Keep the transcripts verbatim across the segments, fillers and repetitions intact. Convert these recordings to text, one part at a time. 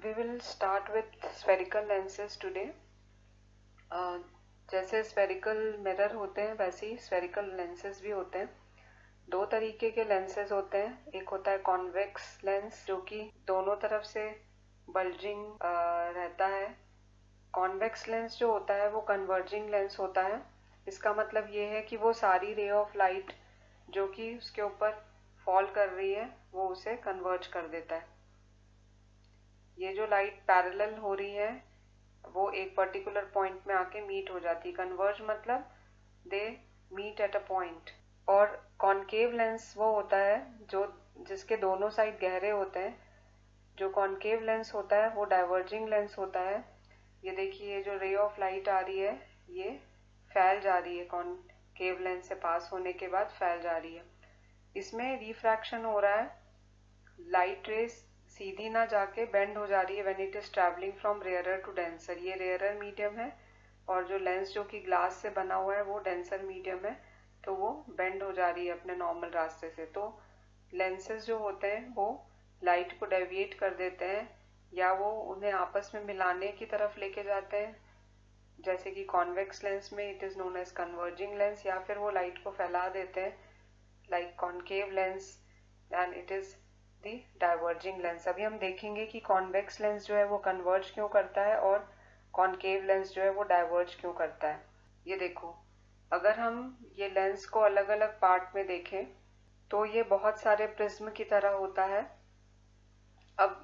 we will start with spherical lenses today. uh, जैसे spherical mirror होते हैं वैसे ही spherical lenses भी होते हैं. दो तरीके के lenses होते हैं. एक होता है convex lens जो कि दोनों तरफ से bulging रहता है. convex lens जो होता है वो converging lens होता है. इसका मतलब ये है कि वो सारी ray of light जो कि उसके ऊपर fall कर रही है वो उसे converge कर देता है. ये जो लाइट पैरेलल हो रही है वो एक पर्टिकुलर पॉइंट में आके मीट हो जाती है. कन्वर्ज मतलब they meet at a point. और कॉनकेव लेंस वो होता है जो जिसके दोनों साइड गहरे होते हैं. जो कॉनकेव लेंस होता है वो डाइवर्जिंग लेंस होता है. ये देखिए जो रे ऑफ लाइट आ रही है ये फैल जा रही है. कॉनकेव लेंस से पास होने के बाद फैल जा रही है. इसमें रिफ्रैक्शन हो रहा है. लाइट रेस सीधी ना जाके बेंड हो जा रही है when it is travelling from rarer to denser. ये रेयरर मीडियम है और जो लेंस जो कि ग्लास से बना हुआ है वो डेंसर मीडियम है. तो वो बेंड हो जा रही है अपने नॉर्मल रास्ते से. तो लेंसेज जो होते हैं वो लाइट को डेविएट कर देते हैं या वो उन्हें आपस में मिलाने की तरफ लेके जाते हैं. जैसे कि कॉन्वेक्स लेंस में it is known as converging lens. या फिर वो लाइट को फैला देते हैं like concave lens and it is the diverging lens. अभी हम देखेंगे कि कॉन्वेक्स लेंस जो है वो कन्वर्ज क्यों करता है और कॉनकेव लेंस जो है वो डाइवर्ज क्यों करता है. ये देखो, अगर हम ये लेंस को अलग अलग पार्ट में देखें तो ये बहुत सारे प्रिज्म की तरह होता है. अब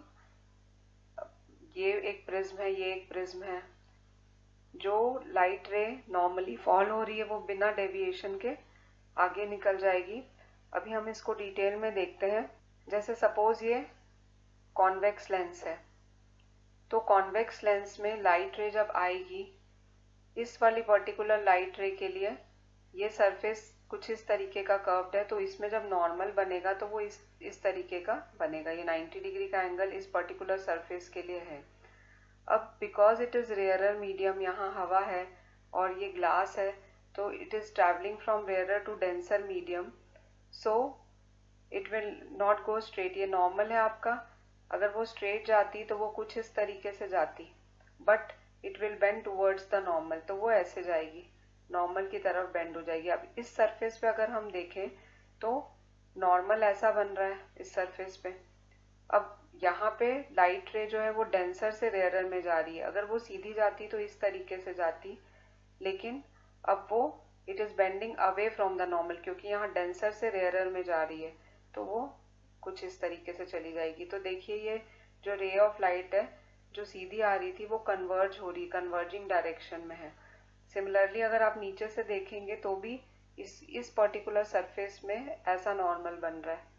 ये एक प्रिज्म है, ये एक प्रिज्म है. जो लाइट रे नॉर्मली फॉल हो रही है वो बिना डेविएशन के आगे निकल जाएगी. अभी हम इसको डिटेल में देखते हैं. जैसे सपोज ये कॉन्वेक्स लेंस है तो कॉन्वेक्स लेंस में लाइट रे जब आएगी इस वाली पर्टिकुलर लाइट रे के लिए ये सरफेस कुछ इस तरीके का कर्व्ड है. तो इसमें जब नॉर्मल बनेगा तो वो इस इस तरीके का बनेगा. ये नाइंटी डिग्री का एंगल इस पर्टिकुलर सरफेस के लिए है. अब because it is rarer medium, यहाँ हवा है और ये ग्लास है तो it is travelling from rarer to denser medium. So it will not go straight. ये नॉर्मल है आपका. अगर वो स्ट्रेट जाती तो वो कुछ इस तरीके से जाती but it will bend towards the normal. तो वो ऐसे जाएगी, नॉर्मल की तरफ बेंड हो जाएगी. अब इस सरफेस पे अगर हम देखें तो नॉर्मल ऐसा बन रहा है इस सरफेस पे. अब यहाँ पे लाइट रे जो है वो डेंसर से रेयरर में जा रही है. अगर वो सीधी जाती तो इस तरीके से जाती, लेकिन अब वो it is bending away from the normal क्योंकि यहाँ डेंसर से रेयरर में जा रही है तो वो कुछ इस तरीके से चली जाएगी. तो देखिए ये जो रे ऑफ लाइट है जो सीधी आ रही थी वो कन्वर्ज हो रही, कन्वर्जिंग डायरेक्शन में है. सिमिलरली अगर आप नीचे से देखेंगे तो भी इस इस पर्टिकुलर सरफेस में ऐसा नॉर्मल बन रहा है.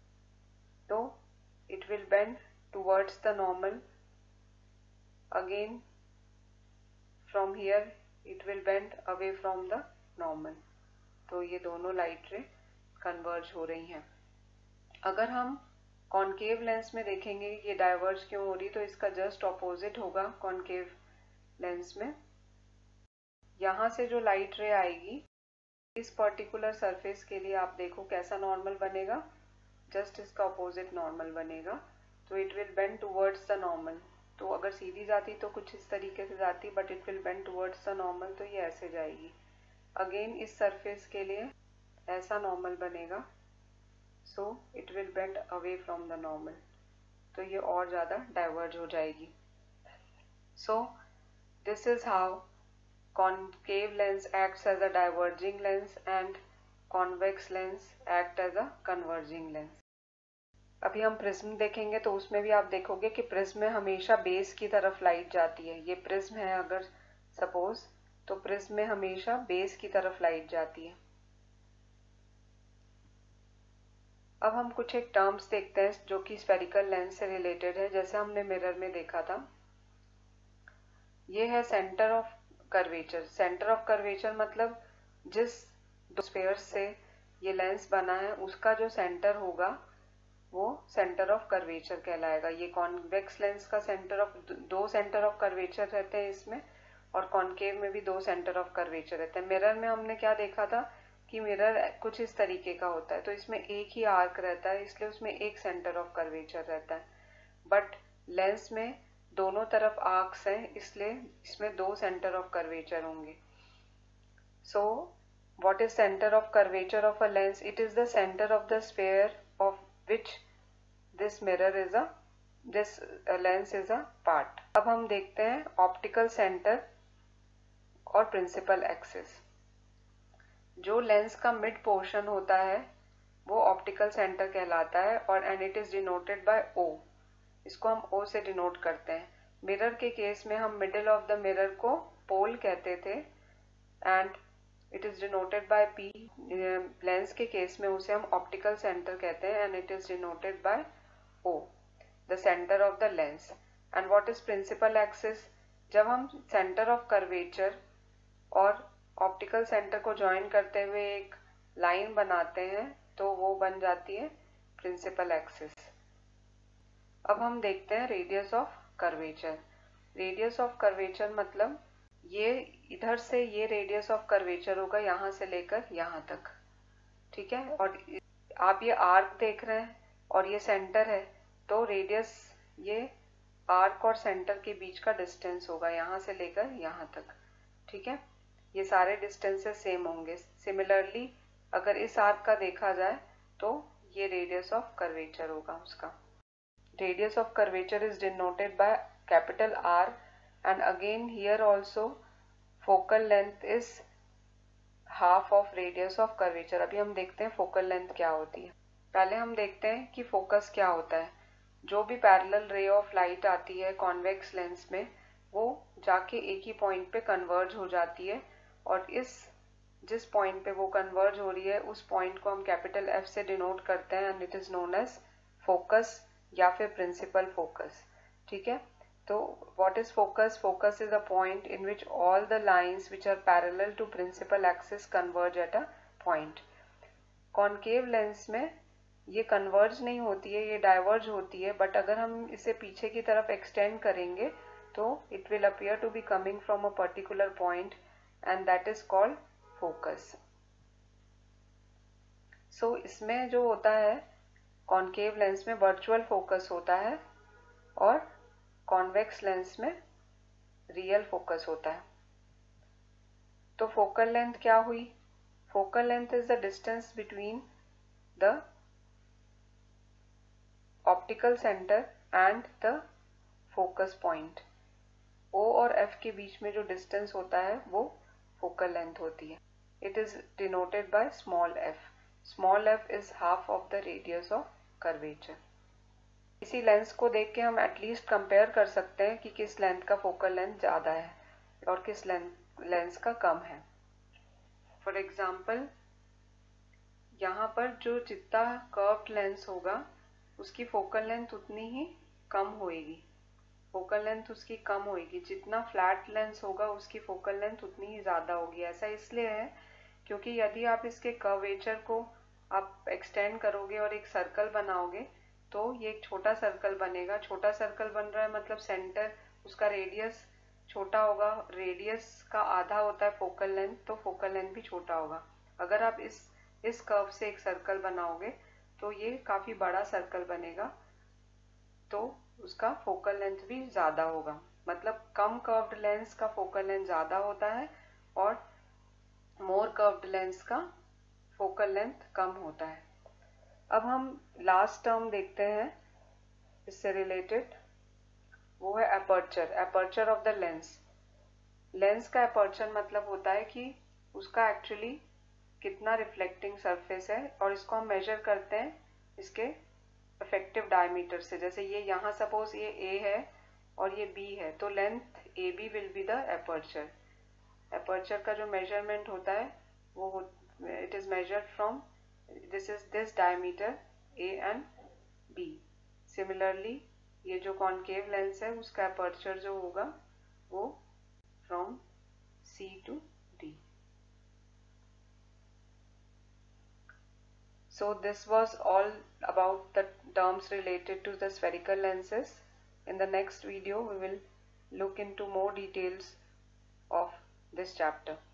तो it will bend towards the normal. Again from here it will bend away from the normal. तो ये दोनों लाइट रे कन्वर्ज हो रही हैं. अगर हम कॉनकेव लेंस में देखेंगे ये डाइवर्ज क्यों हो रही तो इसका जस्ट ऑपोजिट होगा. कॉनकेव लेंस में यहाँ से जो लाइट रे आएगी इस पर्टिकुलर सरफेस के लिए आप देखो कैसा नॉर्मल बनेगा. जस्ट इसका ऑपोजिट नॉर्मल बनेगा. तो it will bend towards the normal. तो अगर सीधी जाती तो कुछ इस तरीके से जाती but it will bend towards the normal. तो ये ऐसे जाएगी. अगेन इस सरफेस के लिए ऐसा नॉर्मल बनेगा. So it will bend away from the normal. तो ये और ज़्यादा डाइवर्ज हो जाएगी. So this is how concave lens acts as a diverging lens and convex lens act as a converging lens. अभी हम प्रिज्म देखेंगे तो उसमें भी आप देखोगे कि प्रिज्म में हमेशा बेस की तरफ लाइट जाती है. ये प्रिज्म है अगर सपोज तो प्रिज्म में हमेशा बेस की तरफ लाइट जाती है. अब हम कुछ एक टर्म्स देखते हैं जो कि स्फेरिकल लेंस से रिलेटेड है. जैसे हमने मिरर में देखा था ये है centre of curvature. Centre of curvature मतलब जिस दो स्फेयर्स से ये लेंस बना है उसका जो सेंटर होगा वो सेंटर ऑफ कर्वेचर कहलाएगा. ये कॉन्वेक्स लेंस का सेंटर ऑफ दो सेंटर ऑफ कर्वेचर रहते हैं इसमें और कॉनकेव में भी दो सेंटर ऑफ कर्वेचर रहते हैं. मिरर में हमने क्या देखा था कि मिरर कुछ इस तरीके का होता है तो इसमें एक ही आर्क रहता है इसलिए उसमें एक सेंटर ऑफ कर्वेचर रहता है. बट लेंस में दोनों तरफ आर्क्स हैं, इसलिए इसमें दो सेंटर ऑफ कर्वेचर होंगे. सो what is center of curvature of a lens? It is the center of the sphere of which this mirror is a this uh, lens is a part. अब हम देखते हैं optical centre और principal axis. जो lens का mid portion होता है वो ऑप्टिकल सेंटर कहलाता है और and it is denoted by O. इसको हम O से डिनोट करते हैं. मिरर के केस में हम मिडिल ऑफ द मिरर को पोल कहते थे and it is denoted by P. Lens के केस में उसे हम ऑप्टिकल सेंटर कहते हैं and it is denoted by O, the centre of the lens. And what is principal axis? जब हम सेंटर ऑफ कर्वेचर और ऑप्टिकल सेंटर को ज्वाइन करते हुए एक लाइन बनाते हैं तो वो बन जाती है प्रिंसिपल एक्सिस. अब हम देखते हैं radius of curvature. Radius of curvature मतलब ये इधर से ये रेडियस ऑफ कर्वेचर होगा यहाँ से लेकर यहाँ तक. ठीक है, और आप ये आर्क देख रहे हैं और ये सेंटर है तो रेडियस ये आर्क और सेंटर के बीच का डिस्टेंस होगा यहाँ से लेकर यहाँ तक. ठीक है, ये सारे डिस्टेंसेस सेम होंगे. सिमिलरली अगर इस आर्क का देखा जाए तो ये रेडियस ऑफ कर्वेचर होगा उसका. Radius of curvature is denoted by capital R and again here also focal length is half of radius of curvature. अभी हम देखते हैं फोकल लेंथ क्या होती है. पहले हम देखते हैं कि फोकस क्या होता है. जो भी पैरेलल रे ऑफ लाइट आती है कॉन्वेक्स लेंस में वो जाके एक ही पॉइंट पे कन्वर्ज हो जाती है और इस जिस पॉइंट पे वो कन्वर्ज हो रही है उस पॉइंट को हम कैपिटल F से डिनोट करते हैं and it is known as focus या फिर प्रिंसिपल फोकस. ठीक है, तो what is focus? Focus is a point in which all the lines which are parallel to principal axis converge at a point. Concave lens में ये converge नहीं होती है, ये डाइवर्ज होती है, बट अगर हम इसे पीछे की तरफ एक्सटेंड करेंगे तो it will appear to be coming from a particular point and that is called focus. So इसमें जो होता है कॉनकेव लेंस में वर्चुअल फोकस होता है और कॉन्वेक्स लेंस में रियल फोकस होता है. तो फोकल लेंथ क्या हुई? Focal length is the distance between the optical centre and the focus point. O और F के बीच में जो डिस्टेंस होता है वो फोकल लेंथ होती है. It is denoted by small f. Small f is half of the radius of curvature. इसी लेंस को देख के हम एटलीस्ट कंपेयर कर सकते हैं कि किस लेंथ का फोकल लेंथ ज्यादा है और किस लेंस का कम है. फॉर एग्जाम्पल यहाँ पर जो जितना कर्व्ड लेंस होगा उसकी फोकल लेंथ उतनी ही कम होएगी. फोकल लेंथ उसकी कम होगी. जितना फ्लैट लेंस होगा उसकी फोकल लेंथ उतनी ही ज्यादा होगी. ऐसा इसलिए है क्योंकि यदि आप इसके कर्वेचर को आप एक्सटेंड करोगे और एक सर्कल बनाओगे तो ये एक छोटा सर्कल बनेगा. छोटा सर्कल बन रहा है मतलब सेंटर उसका रेडियस छोटा होगा. रेडियस का आधा होता है फोकल लेंथ, तो फोकल लेंथ भी छोटा होगा. अगर आप इस इस कर्व से एक सर्कल बनाओगे तो ये काफी बड़ा सर्कल बनेगा तो उसका फोकल लेंथ भी ज्यादा होगा. मतलब कम कर्व्ड लेंस का फोकल लेंथ ज्यादा होता है और मोर कर्व्ड लेंस का फोकल लेंथ कम होता है. अब हम लास्ट टर्म देखते हैं इससे रिलेटेड, वो है aperture. Aperture of the lens. Lens का एपर्चर मतलब होता है कि उसका एक्चुअली कितना रिफ्लेक्टिंग सरफेस है और इसको हम मेजर करते हैं इसके इफेक्टिव डायमीटर से. जैसे ये यहाँ सपोज ये A है और ये B है तो length A B will be the aperture. Aperture का जो मेजरमेंट होता है वो it is measured from this is this diameter A and B. Similarly ये जो कॉनकेव लेंस है उसका एपर्चर जो होगा वो from C to D. So this was all about the terms related to the spherical lenses. In the next video we will look into more details of this chapter.